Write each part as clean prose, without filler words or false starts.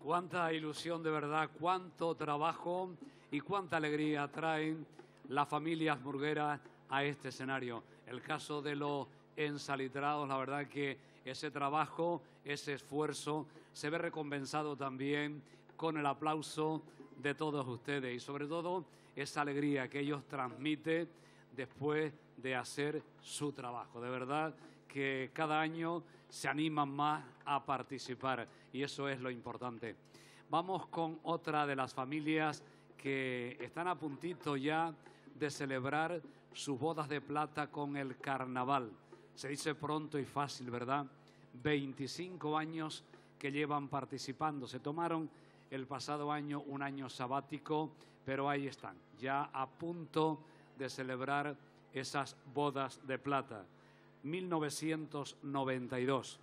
Cuánta ilusión de verdad, cuánto trabajo y cuánta alegría traen las familias murgueras a este escenario. El caso de los ensalitrados, la verdad que ese trabajo, ese esfuerzo se ve recompensado también con el aplauso de todos ustedes y sobre todo esa alegría que ellos transmiten después de hacer su trabajo. De verdad que cada año se animan más a participar y eso es lo importante. Vamos con otra de las familias que están a puntito ya de celebrar sus bodas de plata con el carnaval. Se dice pronto y fácil, ¿verdad? 25 años que llevan participando. Se tomaron el pasado año un año sabático, pero ahí están, ya a punto de celebrar esas bodas de plata. 1992.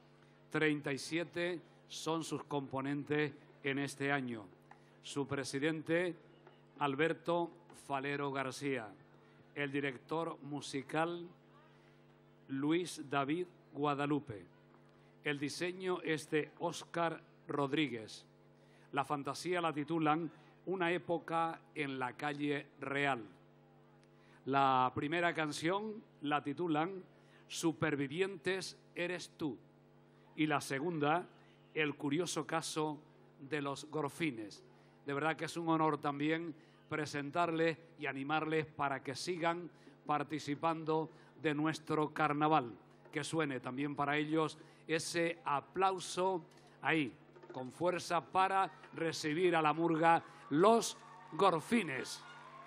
37 son sus componentes en este año. Su presidente, Alberto Falero García. El director musical, Luis David Guadalupe. El diseño es de Óscar Rodríguez. La fantasía la titulan Una época en la calle real. La primera canción la titulan Supervivientes eres tú. Y la segunda, El curioso caso de los Gorfines. De verdad que es un honor también presentarles y animarles para que sigan participando de nuestro carnaval. Que suene también para ellos ese aplauso ahí, con fuerza para recibir a la murga Los Gorfines.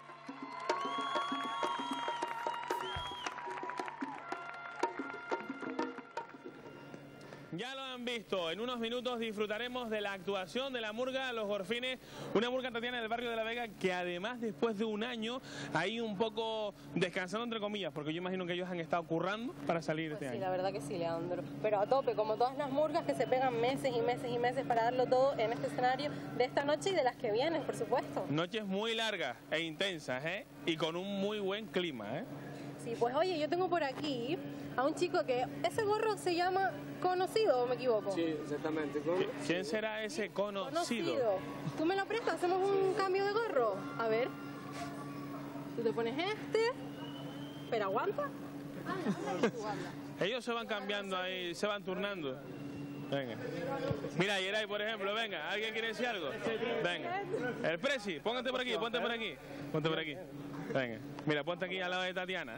Ya lo han visto, en unos minutos disfrutaremos de la actuación de la murga Los Gorfines, una murga tatiana del barrio de La Vega que además después de un año ahí un poco descansando entre comillas, porque yo imagino que ellos han estado currando para salir este año. Sí, la verdad que sí, Leandro, pero a tope, como todas las murgas que se pegan meses y meses y meses para darlo todo en este escenario de esta noche y de las que vienen, por supuesto. Noches muy largas e intensas, y con un muy buen clima, Sí, pues oye, yo tengo por aquí a un chico que ese gorro se llama Conocido, ¿o me equivoco? Sí, exactamente. ¿Quién será ese conocido? ¿Tú me lo prestas? ¿Hacemos un cambio de gorro? A ver. Tú te pones este. Pero aguanta. Ellos se van cambiando ahí, se van turnando. Venga. Mira, Yeray, por ejemplo, venga. ¿Alguien quiere decir algo? Venga. El Presi, póngate por aquí, ponte por aquí. Ponte por aquí. Venga. Mira, ponte aquí al lado de Tatiana.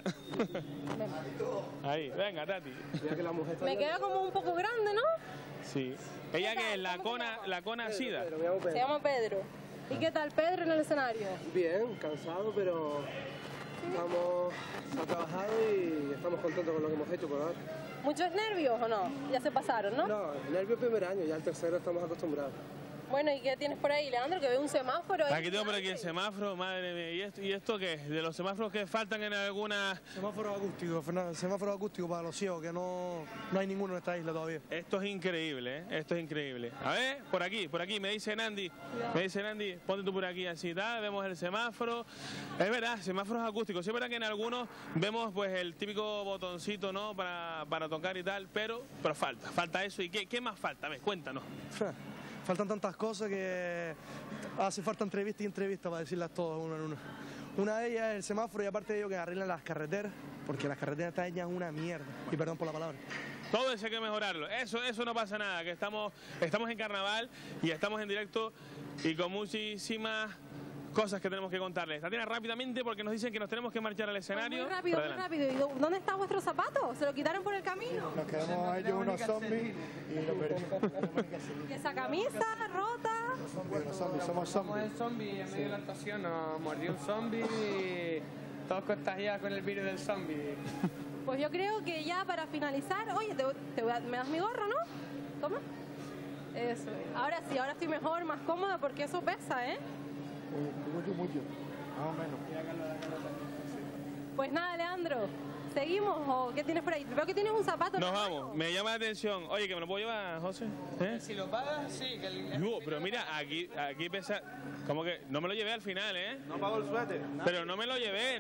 Ahí, venga, Tati. Me queda como un poco grande, ¿no? Sí. ¿Ella qué es? La cona Sida. Se llama Pedro. ¿Y qué tal Pedro en el escenario? Bien, cansado, pero estamos trabajados y estamos contentos con lo que hemos hecho por ahora. ¿Muchos nervios o no? Ya se pasaron, ¿no? No, nervios primer año, ya el tercero estamos acostumbrados. Bueno, ¿y qué tienes por ahí, Leandro? Que veo un semáforo ahí. Aquí tengo por aquí el semáforo, madre mía. ¿Y esto qué es? ¿De los semáforos que faltan en alguna...? Semáforo acústico, Fernando. Semáforo acústico para los ciegos, que no hay ninguno en esta isla todavía. Esto es increíble, Esto es increíble. A ver, por aquí, me dice Nandi. Me dice Nandi, ponte tú por aquí así, tal. Vemos el semáforo. Es verdad, semáforos acústicos. Sí es verdad que en algunos vemos pues el típico botoncito, ¿no? Para tocar y tal, pero falta eso. ¿Y qué más falta? A ver, cuéntanos. Faltan tantas cosas que hace falta entrevista y entrevista para decirlas todas uno en uno. Una de ellas es el semáforo y aparte de ello que arreglen las carreteras, porque las carreteras están hechas una mierda, y perdón por la palabra. Todo eso hay que mejorarlo, eso no pasa nada, que estamos en carnaval y estamos en directo y con muchísimas cosas que tenemos que contarles. Tatiana, rápidamente, porque nos dicen que nos tenemos que marchar al escenario. Muy rápido, muy rápido. ¿Y dónde está vuestro zapato? ¿Se lo quitaron por el camino? Nos quedamos ellos unos zombies y los veremos. ¿Y esa camisa rota? Somos zombies. El zombie en medio de la actuación nos mordió un zombie y todos contagiados con el virus del zombie. Pues yo creo que ya para finalizar, oye, me das mi gorro, ¿no? Toma. Eso. Ahora sí, ahora estoy mejor, más cómoda porque eso pesa, Mucho, más o menos. Pues nada, Leandro, ¿seguimos o qué tienes por ahí? Veo que tienes un zapato. Nos vamos, me llama la atención. Oye, ¿que me lo puedo llevar, José? Si lo pagas, sí. Pero mira, aquí pesa... ¿Cómo que? No me lo llevé al final, ¿eh? No pago el suéter. Pero no me lo llevé.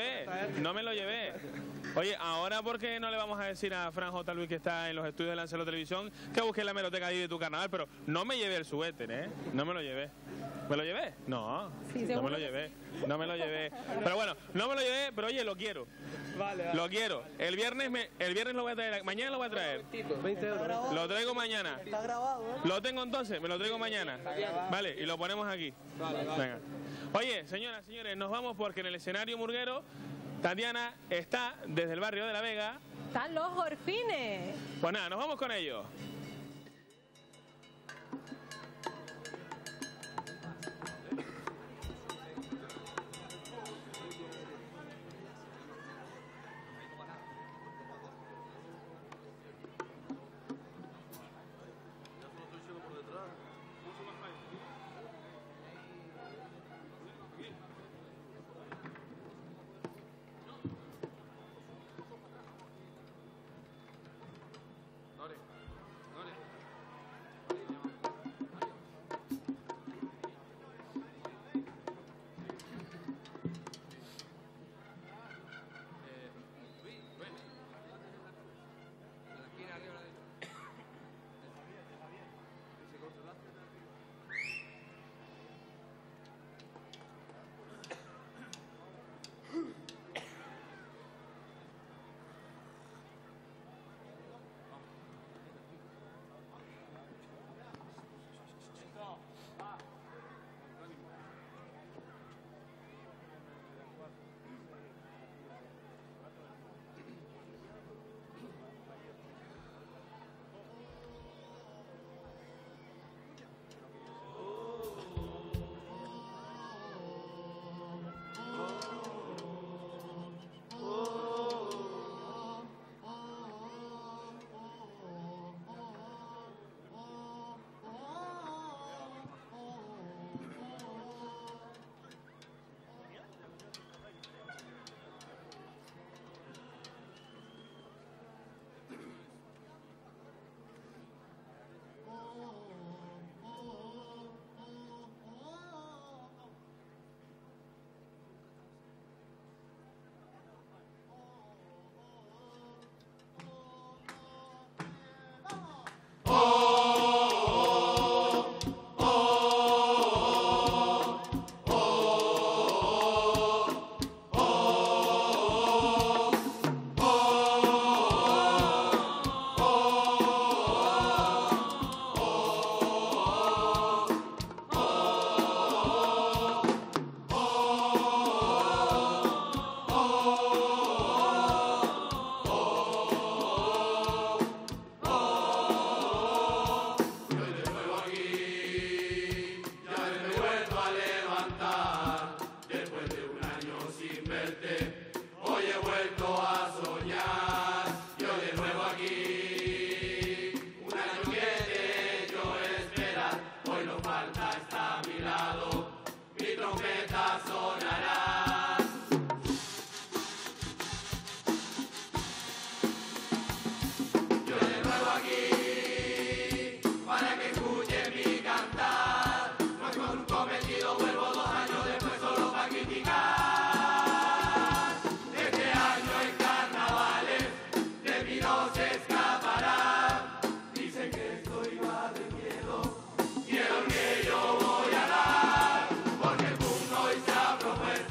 Oye, ahora ¿por qué no le vamos a decir a Fran J. Luis, que está en los estudios de Lancelot Televisión, que busque la hemeroteca de tu carnaval? Pero no me llevé el suéter, ¿eh? No me lo llevé. ¿Me lo llevé? No, Sí, no me lo llevé. No me lo llevé. Pero bueno, no me lo llevé, pero oye, lo quiero. Vale. Lo quiero. El viernes lo voy a traer. Mañana lo voy a traer. 20 euros. Lo traigo mañana. Está grabado, ¿eh? Lo tengo entonces, me lo traigo mañana. Vale, y lo ponemos aquí. Venga. Oye, señoras, señores, nos vamos porque en el escenario murguero Tatiana está desde el barrio de La Vega. Están los Orfines. Pues nada, nos vamos con ellos. Porque el mundo hoy se ha propuesto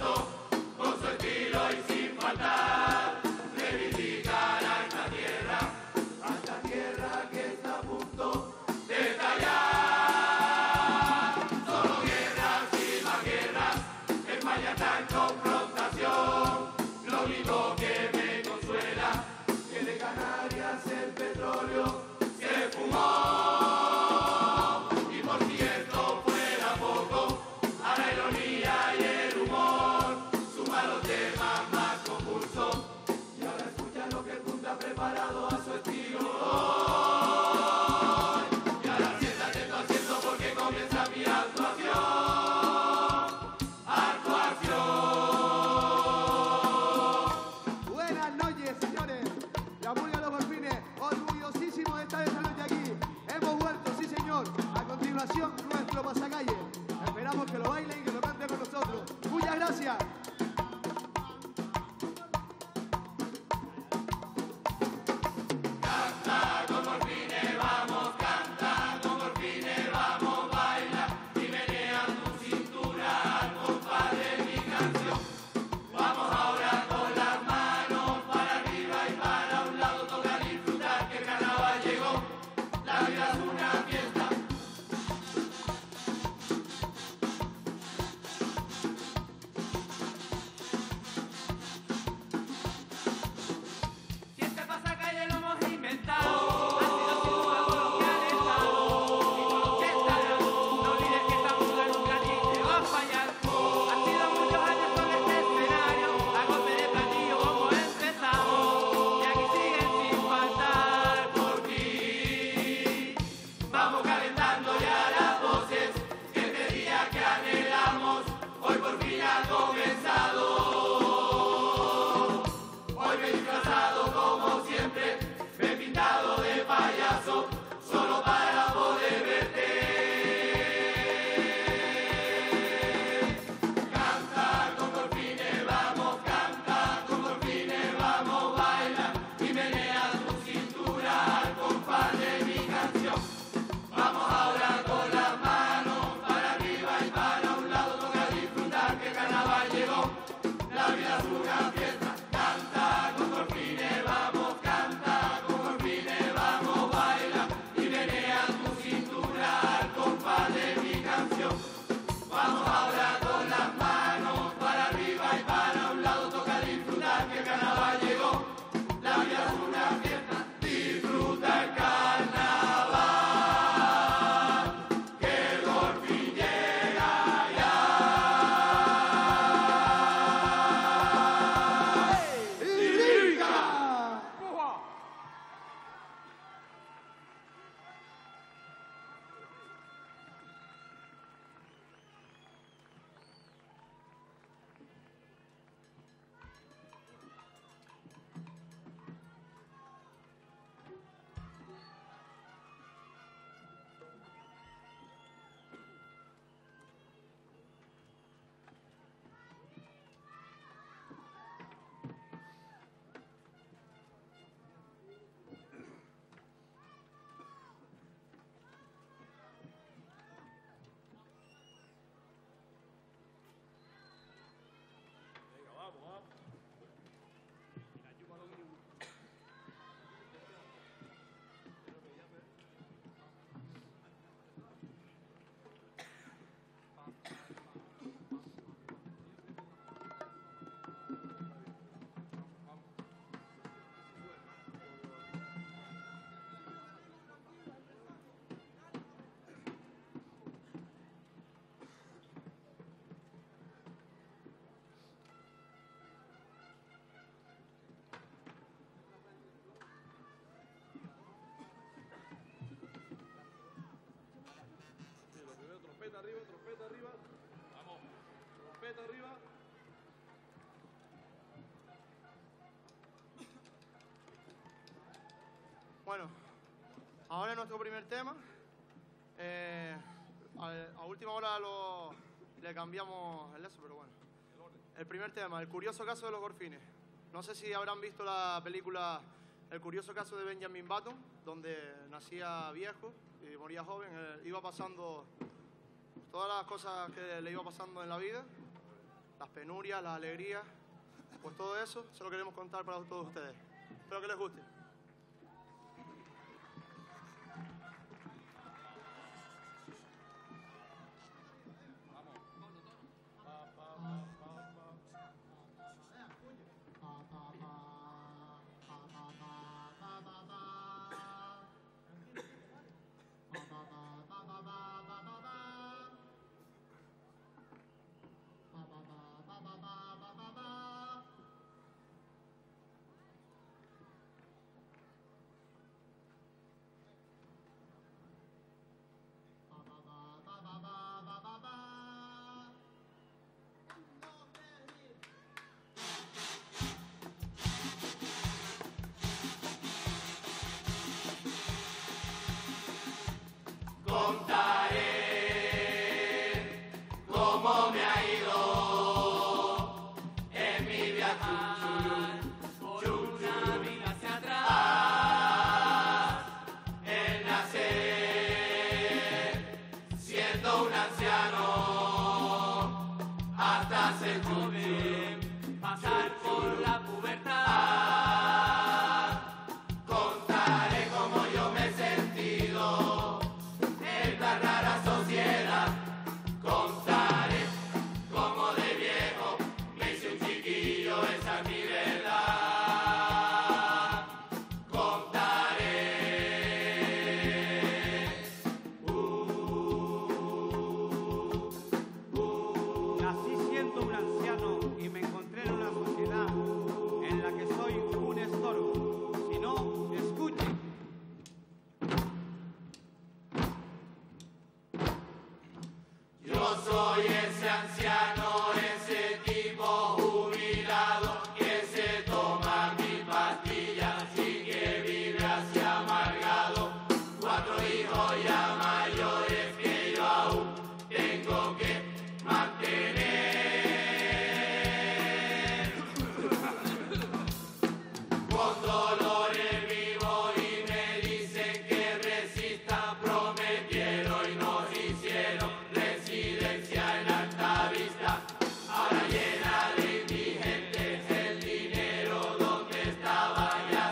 gracias. Trompeta arriba. Vamos. Trompeta arriba. Bueno, ahora es nuestro primer tema. A última hora le cambiamos el eso, pero bueno. El primer tema, el curioso caso de los Gorfines. No sé si habrán visto la película El curioso caso de Benjamin Button, donde nacía viejo y moría joven. Iba pasando todas las cosas que le iba pasando en la vida, las penurias, las alegrías, pues todo eso se lo queremos contar para todos ustedes. Espero que les guste. viajar por una vida hacia atrás. El nacer siendo un anciano hasta ser joven, Pasar por la pubertad. contaré cómo yo me he sentido en tan rara sociedad. Contaré cómo de viejo me hice un chiquillo, esa es mi verdad. Contaré. Nací siendo un anciano y me encontré en una sociedad en la que soy un estorbo. Si no, escuchen. Yo soy ese anciano, ese tipo jubilado que se toma mil pastillas y que vive así amargado. 4 hijos ya mayores que yo aún tengo que mantener. Con dolores vivo y me dicen que resista, prometieron y nos hicieron residencia en Alta Vista. Ahora llena de indigentes, el dinero donde estaba ya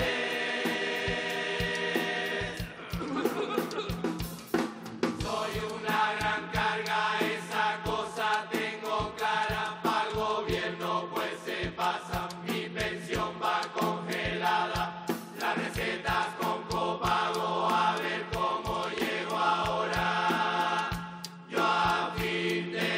saber. Soy una gran carga, esa cosa tengo clara para el gobierno, pues se pasa, mi pensión va congelada, las recetas con copago, a ver cómo llego ahora. Yo a fin de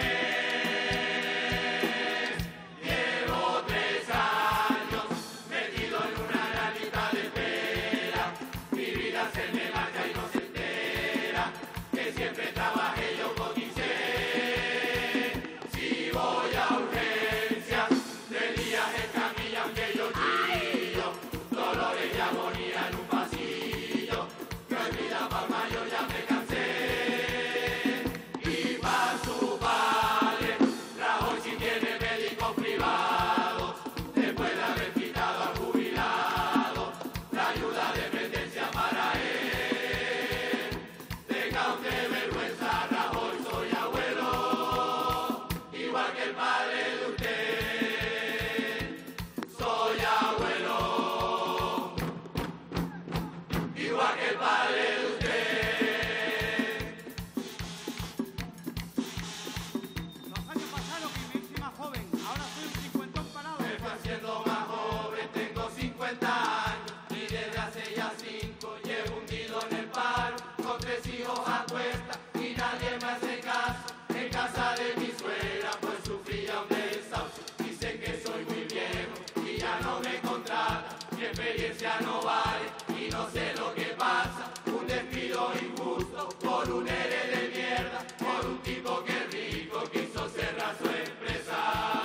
mes llevo 3 años metido en una gran lista de espera. Mi vida se me marcha y no se entera, que siempre trabajé yo coticé. Si voy a urgencias, de días en camilla aunque yo chillo, dolores y agonía en un pasillo, que hoy vida pa'l mayo ya me cansé. Y pa' su padre, Rajoy si tiene médicos privados, después de haber quitado al jubilado la ayuda de emergencia para él. Tenga usted vergüenza, Rajoy, soy abuelo, igual que el padre de usted. Soy abuelo, igual que el padre de usted. Los años pasaron y me hice más joven. Ahora soy un cincuentón parado. Me fui haciendo más joven, tengo 50 años y desde hace ya 5 llevo hundido en el paro, con 3 hijos a cuesta y nadie me hace caso. En casa de mi suegra pues sufría un desahucio, dicen que soy muy viejo y ya no me contrata, mi experiencia no vale y no sé lo que pasa. Un despido injusto por un héroe de mierda, por un tipo que es rico quiso cerrar su empresa.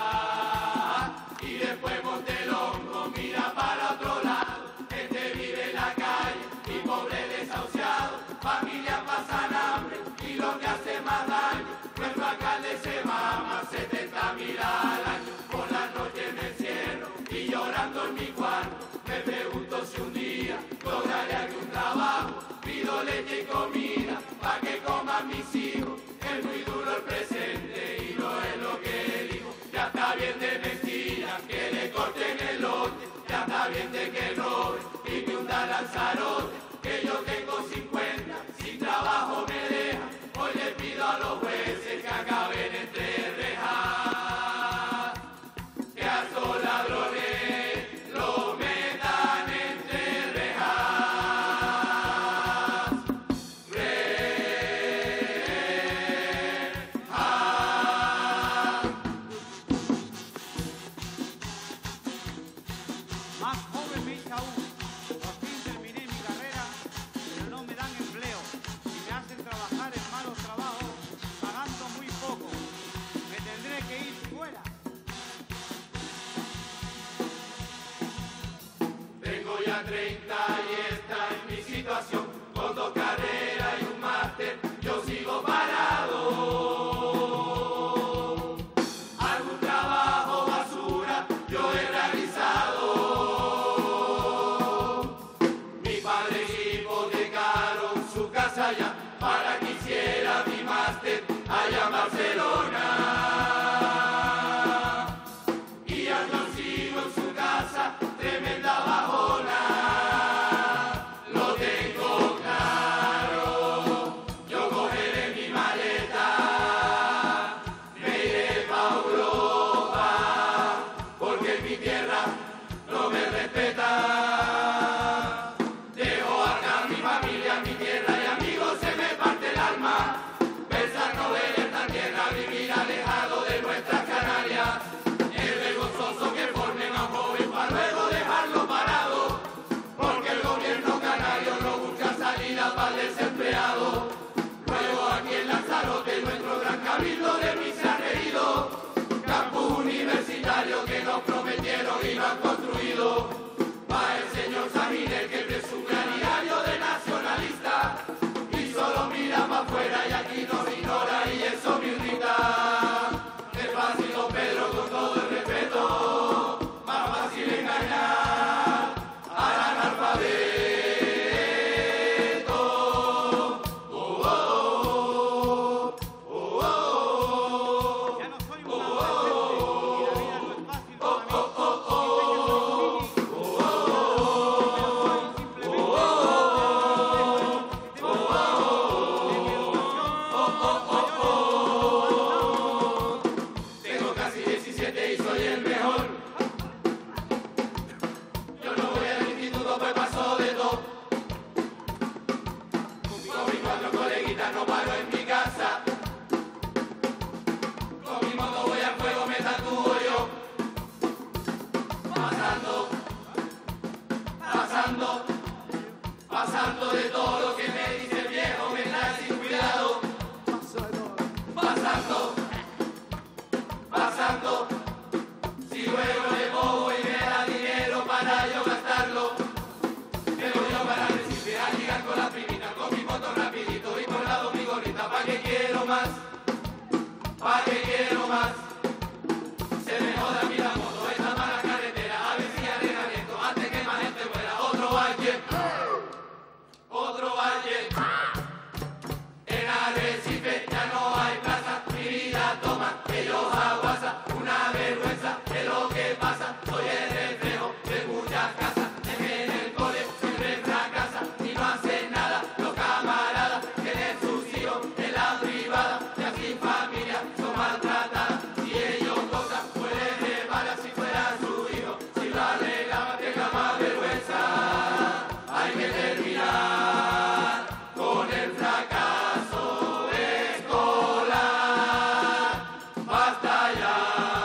Y después Montelongo mira para otro lado, gente vive en la calle y pobre desahuciado, familias pasan hambre y lo que hace más daño, nuestro alcalde se mama 70.000 al año. Por las noches me encierro y llorando en mi cuarto, me pregunto si un día lograré algún trabajo, pido leche y comida pa' que coman mis hijos, es muy duro el presente y no es lo que digo, ya está bien de mentiras, que le corten el lote, ya está bien de que robe y me hunda Lanzarote, que yo tengo 50, sin trabajo me deja, hoy le pido a los jueces que acaben entre rejas, que a esos ladrones los metan entre rejas. Más joven me hice aún. Por fin terminé mi carrera, pero no me dan empleo y me hacen trabajar en malos trabajos, pagando muy poco. Me tendré que ir fuera. Tengo ya 30 y esta es mi situación, con 2 carreras y un máster, yo sigo parado. Algún trabajo basura muchos de mí se han reído. Campus universitario que nos prometieron y no han construido. Va el señor Sabiner que presume a diario de nacionalista y solo mira para afuera y aquí nos ignora y eso me irrita. Es fácil, don Pedro, con todo el respeto, más fácil engañar al analfabeto. No paro en mi casa, con mi moto voy al fuego, me tatúo yo. Pasando de todo lo que me dice el viejo, me trae sin cuidado. Pasando, si luego le bobo y me da dinero para yo gastarlo. Pero yo para recibir a llegar con la primita, con mi moto rapidito y por lado mi gorrita, ¿pa' qué quiero más? Se me joda a mí la moto, esta mala carretera, a ver si arreglamiento, antes que más gente muera. Otro valle, en Arrecife ya no hay plaza, mi vida toma, ellos aguasa, una vergüenza de lo que pasa, soy el reflejo de muchas casas, en el cole siempre fracasa y no hacen nada, los camaradas tienen sus hijos en la privada, y así familias son maltratadas, si ellos gozan pueden llevar si fuera su hijo, si lo arreglaba tenga más vergüenza, hay que terminar con el fracaso escolar, basta ya.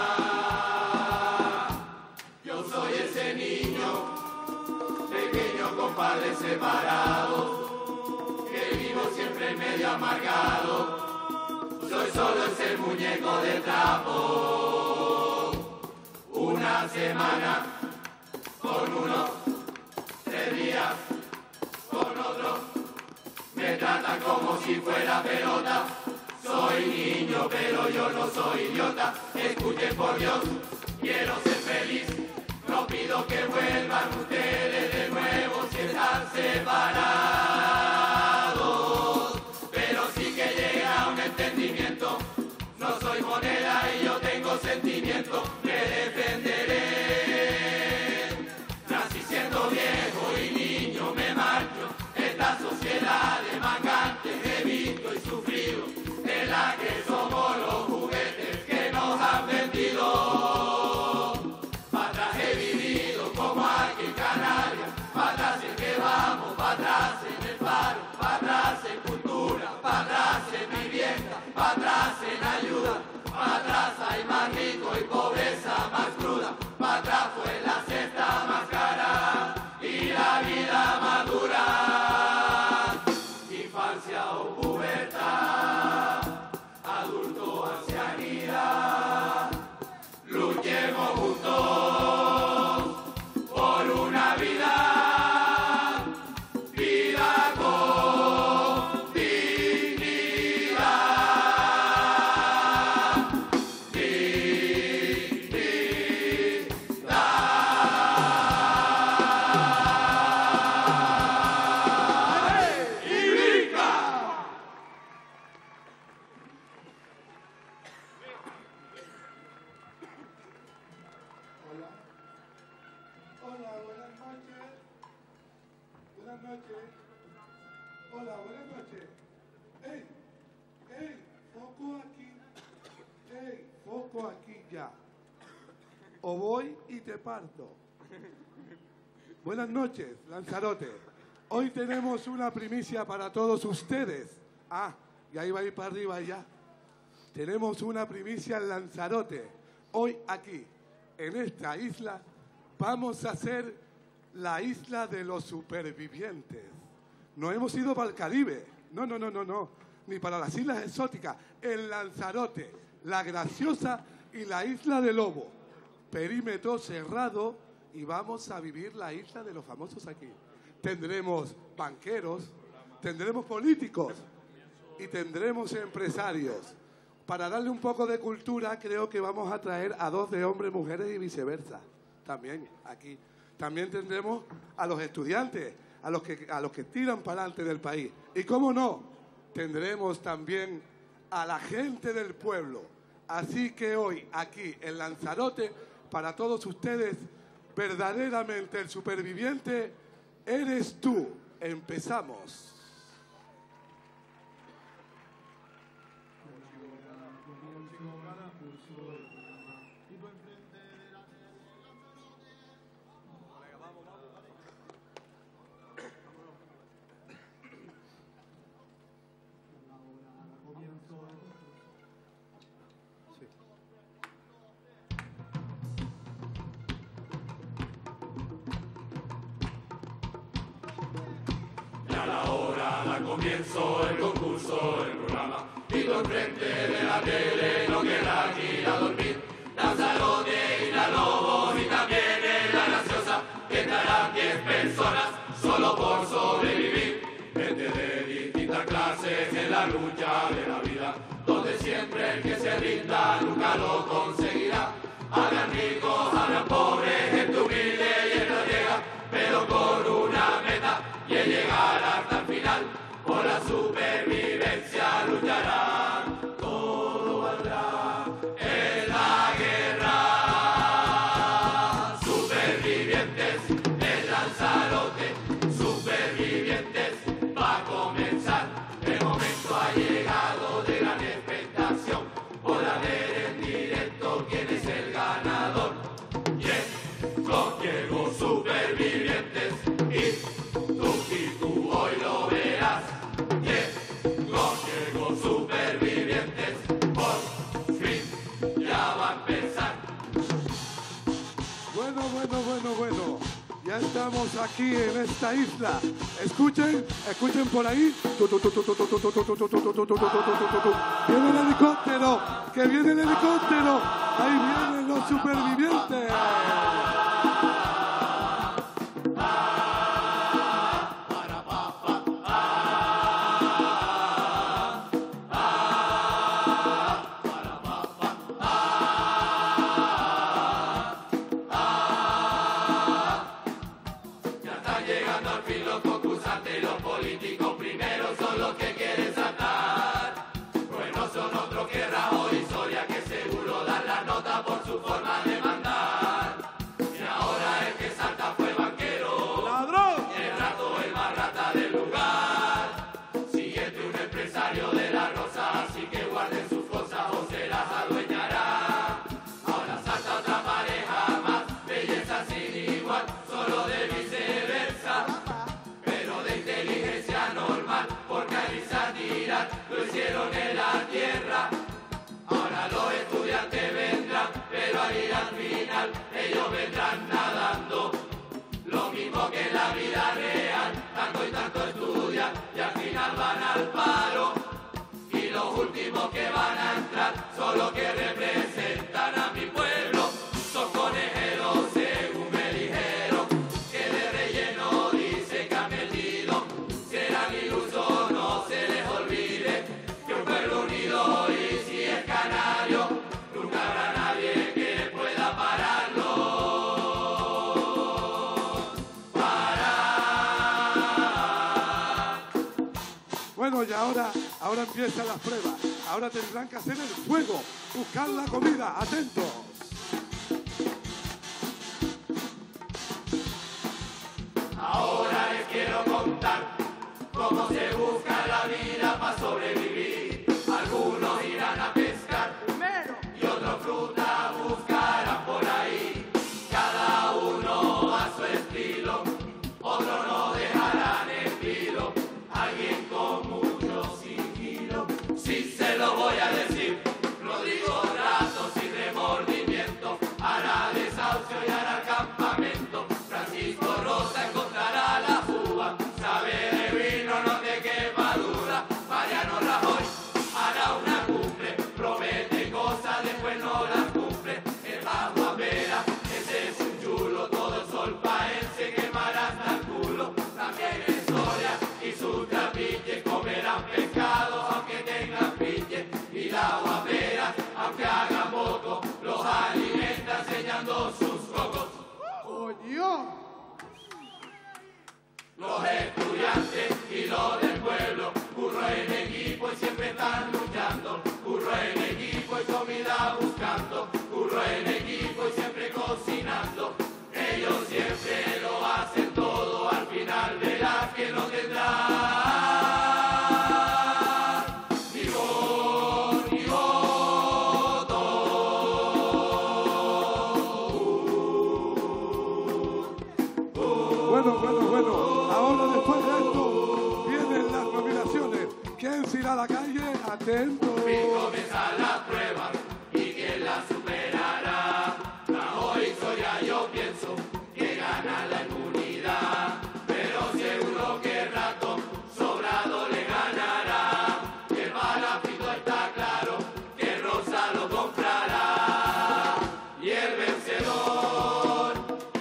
Yo soy ese niño pequeño con padres separados, que vivo siempre medio amargado, soy solo ese muñeco de trapo. Una semana con uno, 3 días con otro, me tratan como si fuera pelota. Soy niño, pero yo no soy idiota. Escuchen por Dios, quiero ser feliz. No pido que vuelvan ustedes de nuevo si están separados. Pero sí que llega a un entendimiento. No soy moneda y yo tengo sentimiento. Me defenderé. Nací siendo viejo y niño me marcho. Esta sociedad de mangantes he visto y sufrido, en la que somos los juguetes que nos han vendido. Para atrás he vivido como aquí en Canarias, para atrás es que vamos, para atrás en el paro, para atrás en cultura, para atrás en vivienda, para atrás en ayuda, para atrás hay más rico y pobreza más cruda, para atrás fue la cesta más cara y la vida más dura. Infancia o pubertad, adulto o ancianidad, luchemos juntos por una vida con dignidad, y brinca. Hola, buenas noches. Buenas noches. Hola, buenas noches. ¡Ey! ¡Ey! ¡Foco aquí! ¡Ey! ¡Foco aquí ya! O voy y te parto. Buenas noches, Lanzarote. Hoy tenemos una primicia para todos ustedes. Ah, y ahí va a ir para arriba ya. Tenemos una primicia en Lanzarote. Hoy aquí, en esta isla, vamos a hacer la isla de los supervivientes. No hemos ido para el Caribe. No. ni para las islas exóticas. En Lanzarote, La Graciosa y la Isla de Lobo. Perímetro cerrado y vamos a vivir la isla de los famosos aquí. Tendremos banqueros, tendremos políticos y tendremos empresarios. Para darle un poco de cultura, creo que vamos a traer a 2 de hombres, mujeres y viceversa. También aquí. También tendremos a los estudiantes, a los que tiran para adelante del país. Y cómo no, tendremos también a la gente del pueblo. Así que hoy, aquí en Lanzarote, para todos ustedes, verdaderamente el superviviente eres tú. Empezamos. Comienzo el concurso, el programa, y tú enfrente de la tele no querrás ir a dormir. Lanzarote y la Lobo y también en La Graciosa estarán 10 personas solo por sobrevivir. Gente de distintas clases en la lucha de la vida, donde siempre el que se rinda nunca lo conseguirá. Habrán ricos, habrán pobres, gente humilde y gente llega, pero con una meta y es llegar hasta el final. Por la supervivencia lucharán, todo valdrá en la guerra. Supervivientes en Lanzarote, supervivientes, va a comenzar. El momento ha llegado de gran expectación, por ver en directo quién es el ganador. Llegó supervivientes y tú hoy lo verás. Llegó supervivientes, por fin ya va a empezar. Bueno. Ya estamos aquí en esta isla. Escuchen por ahí. Viene el helicóptero, que viene el helicóptero. Ahí vienen los supervivientes. Lo hicieron en la tierra, ahora los estudiantes vendrán, pero ahí al final ellos vendrán nadando. Lo mismo que en la vida real, tanto y tanto estudian y al final van al paro. Y los últimos que van a entrar son los que representan a mi pueblo. Son conejeros, según me dijeron, que de relleno dicen que han metido. Serán ilusos, no se les olvide que un pueblo unido y si es canario, nunca habrá nadie que pueda pararlo. Bueno, y ahora empiezan las pruebas. Ahora tendrán que hacer el fuego, buscar la comida. Atentos. Ahora les quiero contar cómo se busca la vida para sobrevivir. Algunos irán a pescar y otros fruta buscarán por ahí. Cada uno a su estilo, otros no dejarán el filo. Alguien con mucho sigilo, sí se lo voy a decir. Rodrigo Rato sin remordimiento hará desahucio y hará campamento. Francisco Rosa encontrará la fuga, sabe de vino, no te quepa duda. Mariano Rajoy esa guapera, ese es un chulo, todo el sol pa' él se quemará hasta el culo. También en Soria y su trapiche comerán pescado aunque tengan piche. Y la guapera, aunque haga poco, los alimenta enseñando sus cocos. ¡Coño! Los estudiantes y los del pueblo, curro en equipo y siempre están luchando. Curro en equipo y comida buscando. Curro en equipo y siempre cocinando. Ellos siempre lo hacen todo, al final verás que no tendrán ni voz ni voto. Bueno. Ahora después de esto vienen las nominaciones. ¿Quién se irá a la calle? Atento. Y comienzan las pruebas y quién las superará. Hoy Soria yo pienso que gana la inmunidad, pero seguro que el ratón sobrado le ganará. Que el palafito está claro, que Rosa lo comprará. Y el vencedor,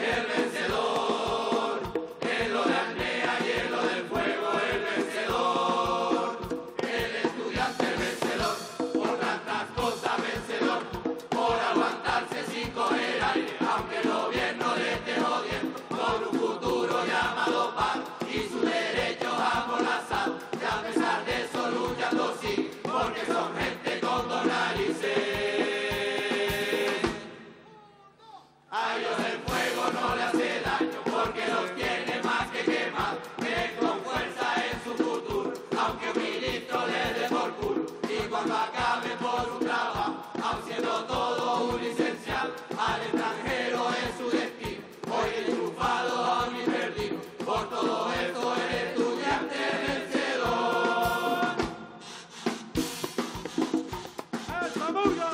en lo de Almea y en lo del fuego, el vencedor, el estudiante vencedor, por tantas cosas vencedor, por aguantarse sin coger aire, aunque el gobierno le esté jodiendo, con un futuro llamado paz y sus derechos amordazados, y a pesar de eso luchando sí, porque son gente con dos narices. A ellos el fuego no le hace daño, porque los tiene más que quemar, creen con fuerza en su futuro, aunque un ministro le dé por culo, y cuando acabe por un trabajo, aun siendo todo un licenciado, al extranjero es su destino, hoy enchufado a mi perdido, por todo esto el estudiante vencedor. ¡Esa murga!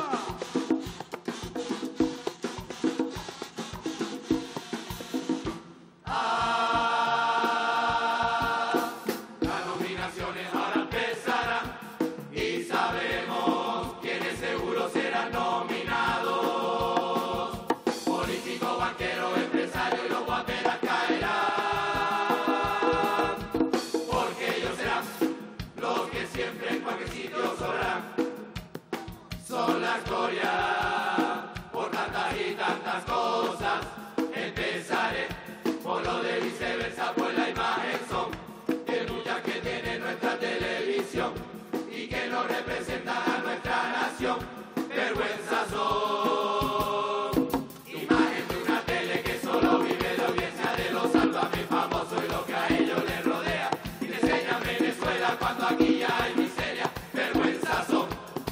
Las nominaciones ahora empezarán y sabemos quiénes seguro serán nominados. Políticos, banqueros, empresarios y los guaperas caerán, porque ellos serán los que siempre en cualquier sitio sobran. Son la historia por tantas y tantas cosas. Empezaré por lo de viceversa, pues la imagen son de luchas que tiene nuestra televisión y que no representan a nuestra nación. Vergüenza son, imagen de una tele que solo vive de audiencia de los sálvame famosos y lo que a ellos les rodea, y le enseñan Venezuela cuando aquí ya hay miseria. Vergüenza son,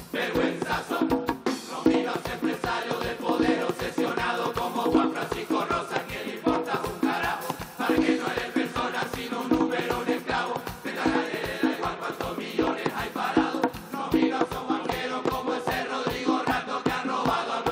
nominos empresarios del poder obsesionado como Juan Francisco Rosa, que le importa un carajo, para que no eres persona sino un número, un esclavo, pero a nadie le da igual cuántos millones hay parados. Nominos son banqueros como ese Rodrigo Rato que han robado a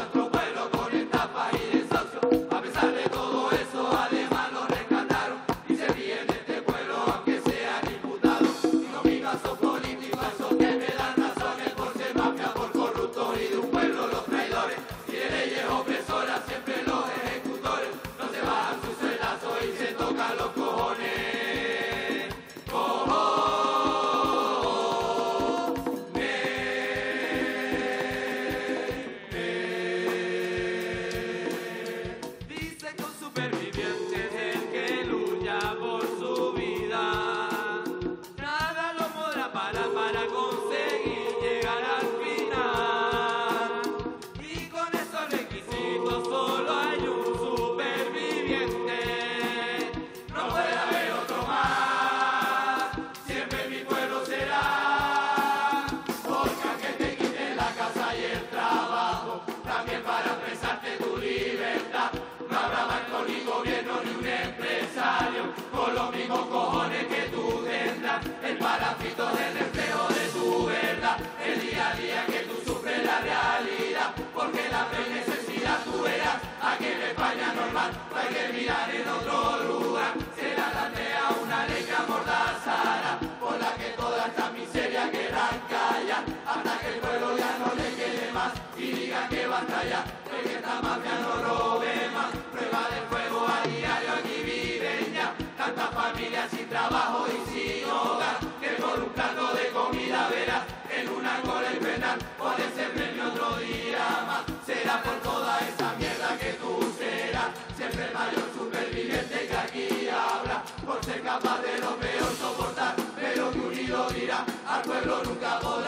y que esta mafia no robe más. Prueba de fuego a diario, aquí viven ya tantas familias sin trabajo y sin hogar, que por un plato de comida verás en una cola infernal por ese premio otro día más. Será por toda esa mierda que tú serás siempre el mayor superviviente que aquí habrá, por ser capaz de lo peor soportar, pero que unido dirá al pueblo nunca voy.